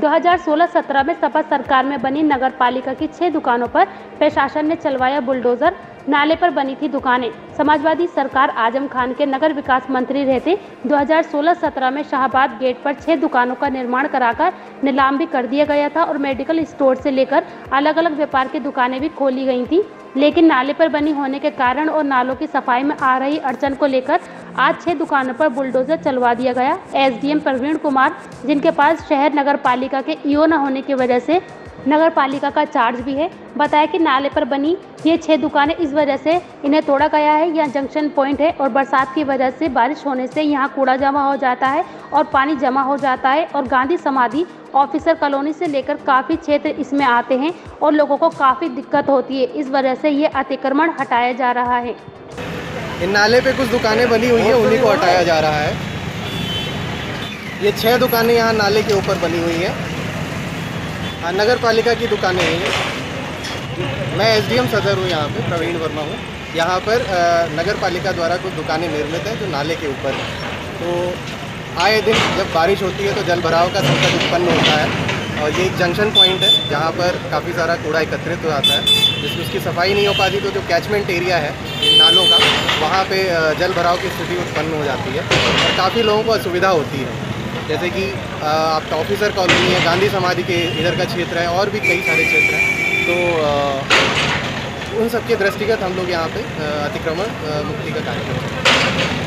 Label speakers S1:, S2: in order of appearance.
S1: 2016-17 में सपा सरकार में बनी नगर पालिका की 6 दुकानों पर प्रशासन ने चलवाया बुलडोजर। नाले पर बनी थी दुकानें। समाजवादी सरकार आजम खान के नगर विकास मंत्री रहते 2016-17 में शाहबाद गेट पर 6 दुकानों का निर्माण कराकर नीलाम भी कर दिया गया था और मेडिकल स्टोर से लेकर अलग अलग व्यापार की दुकानें भी खोली गई थी। लेकिन नाले पर बनी होने के कारण और नालों की सफाई में आ रही अड़चन को लेकर आज 6 दुकानों पर बुलडोजर चलवा दिया गया। एसडीएम प्रवीण कुमार, जिनके पास शहर नगर पालिका के ईओ न होने की वजह से नगर पालिका का चार्ज भी है, बताया कि नाले पर बनी ये 6 दुकानें इस वजह से इन्हें तोड़ा गया है। यह जंक्शन पॉइंट है और बरसात की वजह से बारिश होने से यहाँ कूड़ा जमा हो जाता है और पानी जमा हो जाता है और गांधी समाधि, ऑफिसर कॉलोनी से लेकर काफ़ी क्षेत्र इसमें आते हैं और लोगों को काफ़ी दिक्कत होती है। इस वजह से ये अतिक्रमण हटाया जा रहा है।
S2: इन नाले पे कुछ दुकानें बनी हुई हैं, उन्हीं को हटाया जा रहा है। ये 6 दुकानें यहाँ नाले के ऊपर बनी हुई हैं, नगर पालिका की दुकानें हैं। मैं एसडीएम सदर हूँ, यहाँ पे प्रवीण वर्मा हूँ। यहाँ पर नगर पालिका द्वारा कुछ दुकानें निर्मित हैं जो नाले के ऊपर हैं। तो आए दिन जब बारिश होती है तो जल भराव का संकट उत्पन्न होता है और ये एक जंक्शन पॉइंट है जहाँ पर काफ़ी सारा कूड़ा एकत्रित हो जाता है, जिसमें उसकी सफाई नहीं हो पाती तो जो कैचमेंट एरिया है नालों का, वहाँ पे जल भराव की स्थिति उत्पन्न हो जाती है और काफ़ी लोगों को असुविधा होती है। जैसे कि आपका ऑफिसर कॉलोनी है, गांधी समाधि के इधर का क्षेत्र है और भी कई सारे क्षेत्र हैं। तो उन सब के दृष्टिगत हम लोग यहाँ पे अतिक्रमण मुक्ति का कार्यक्रम